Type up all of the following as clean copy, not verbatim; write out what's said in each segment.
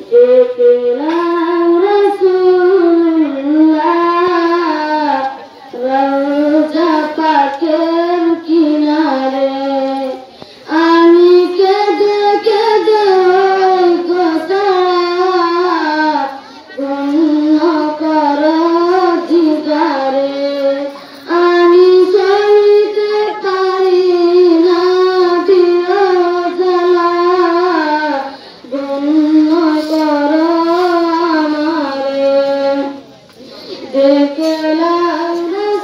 দেখলাম রাসূলুল্লাহ রওজা পাকের কিনারে আমি কেঁদে কেঁদে ওই গোসারা ধন্য করো দিদারে আমি সইতে পারি না দিওয়ালা ধন্য করো আমারে দেখলাম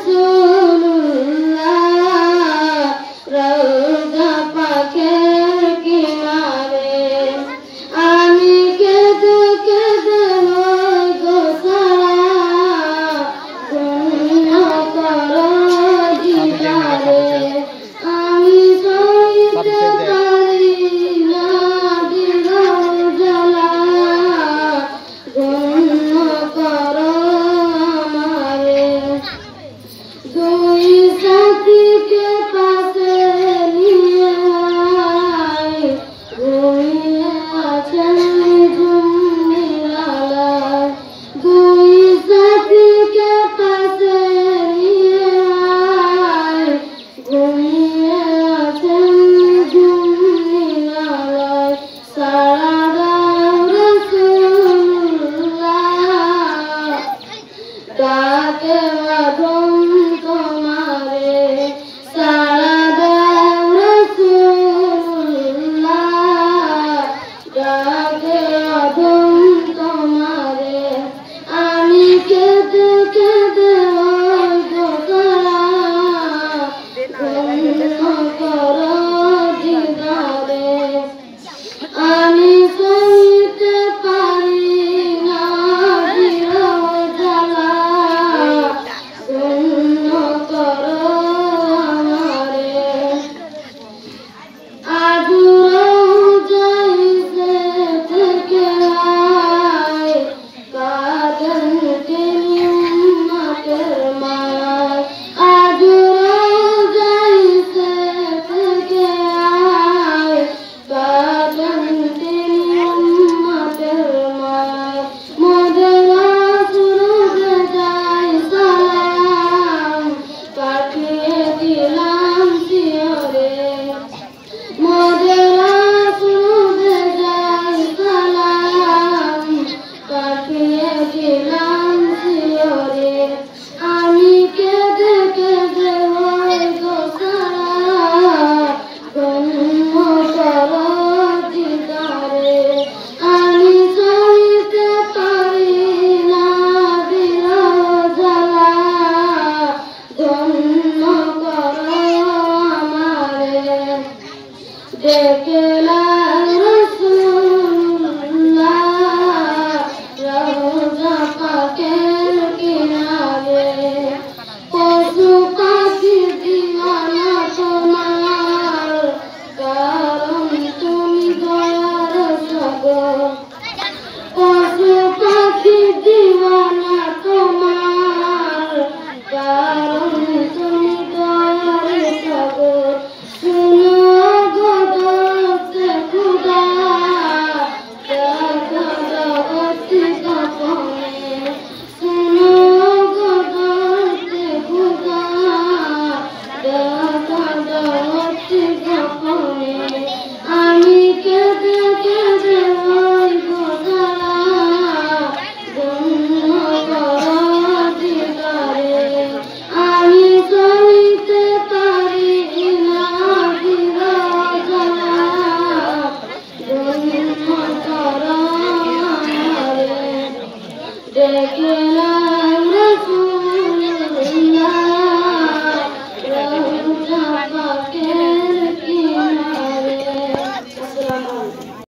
রাসূলুল্লাহ রওজা পাকের কিনারে আমি কেঁদে কেঁদে ওই গোসারা ধন্য করো দিদারে আমি সইতে পারি না দিওয়ালা ধন্য করো আমারে দুই সাথীকে পাশে নিয়ে আয় ঘুমিয়ে আছেন ঝুমনিরালায় দুই সাথীকে পাশে নিয়ে আয় ঘুমিয়ে আছেন ঝুমনিরালায় সারা দাও রাসূলুল্লাহ ডাকে মাধম তোমারে সারা দাও রাসূলুল্লাহ ডাকে মাধম তোমারে আমি কেঁদে কেঁদে ওই গোসারা ধন্য করো দিদারে আমি সইতে পারি না দিওয়ালা ধন্য করো আমারে আজ রওজাইতে থেকে আয় কাঁদেন তিনি উম্মতের মায় আজ রওজাইতে থেকে আয় কাঁদেন তিনি উম্মতের মায় মোদের রাসূলকে যাই সালাম পাঠিয়ে দিলাম শিয়রে মোদের রাসূলকে যাই সালাম পাঠিয়ে দিলাম শিয়রে আমি কেঁদে কেঁদে ওই গোসারা ধন্য করো দিদারে আমি সইতে পারি না দিওয়ালা ধন্য করো আমারে দেখলাম রাসূলুল্লাহ রওজা পাকের কিনারে পশু পাখি দিওয়ানা তোমার কারণ তুমি দয়ার সাগর পশু পাখি দিওয়ানা তোমার কারণ